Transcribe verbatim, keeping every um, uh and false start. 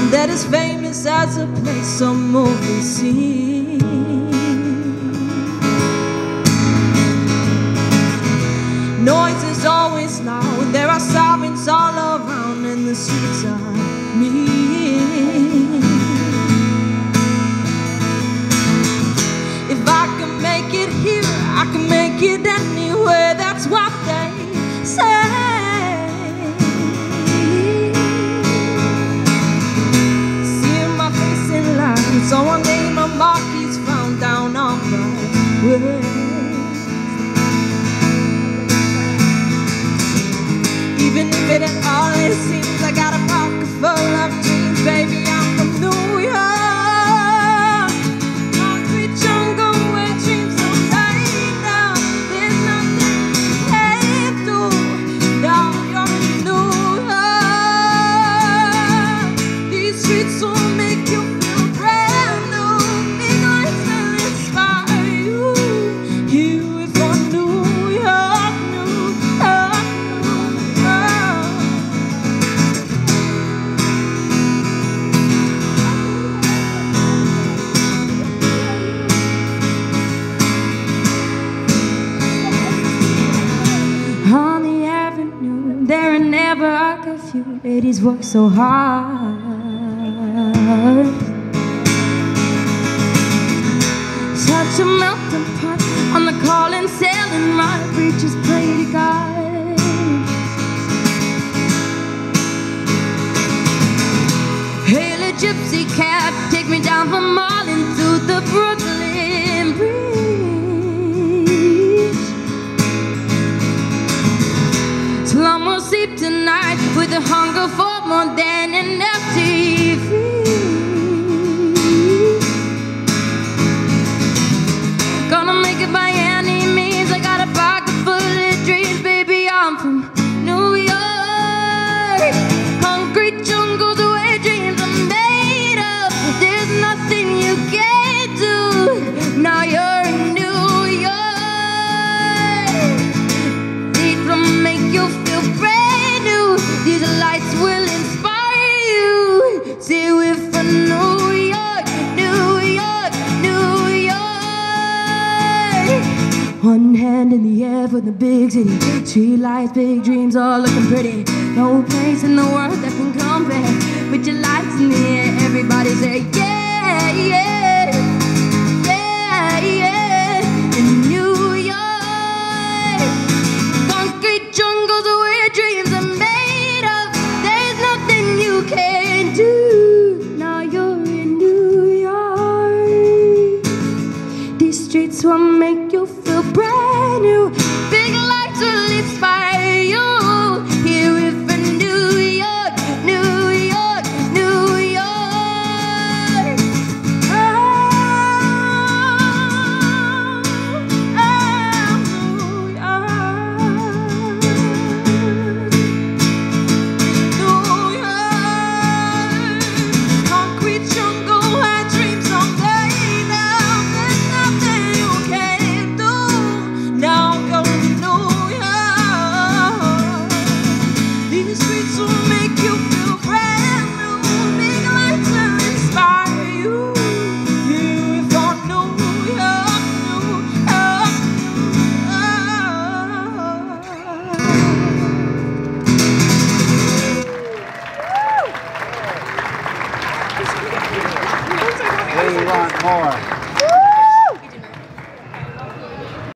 that is famous as a place some overseas. Noise is always loud, there are sirens all around, and the streets are mean. If I can make it here, I can make it anywhere, that's what they say. Seeing my face in line, so one day my marquee's found down on my way. Even if it ain't all it seems, I got a pocket full of dreams, baby, I'm from New York. Concrete jungle where dreams are laid down. There's nothing you can't do. Now you're in New York. These streets will make you feel brand new. Big lights will inspire you. Here for New York, New York. On the avenue, there ain't never a curfew. Ladies work so hard. Such a melting pot on the calling, sailing rod. Preachers pray to God. Hail a gypsy cab, take me down from Marlin to the Brooklyn Bridge. Slum will sleep tonight with a hunger for more than enough T V. Gonna make it by any means, I got a pocket full of dreams, baby, I'm from New York. Concrete jungles where dreams are made of. There's nothing you can't do. Now you're in New York. These will make you feel brand new. These lights will inspire you. See, we're from New York, New York, New York. One hand in the air for the big city. Street lights, big dreams, all looking pretty. No place in the world that can compare. With your lights in the air, everybody say yeah, yeah, yeah, yeah. In New York, concrete jungles where dreams are made of. There's nothing you can't do. Now you're in New York. These streets will make you feel brand new. Big lights will inspire you. Here we're from New York, New York, New York. Oh, oh, New York. New York. Concrete jungle where dreams are laid down. There's nothing you can't do. Now you're in New York. These streets will make you feel brand new. Big lights will inspire you. Here for New York, New York, New York. We want more.